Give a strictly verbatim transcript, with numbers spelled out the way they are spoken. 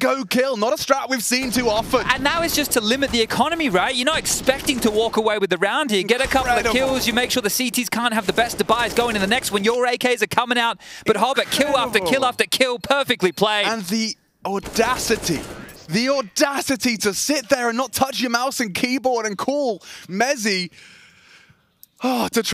go kill, not a strat we've seen too often. And now it's just to limit the economy, right? You're not expecting to walk away with the round here. Get a couple Incredible. of kills, you make sure the C Ts can't have the best of buys going in the next one. Your A Ks are coming out, but Hobbit, kill after kill after kill, perfectly played. And the audacity, the audacity to sit there and not touch your mouse and keyboard and call Mezzy oh, to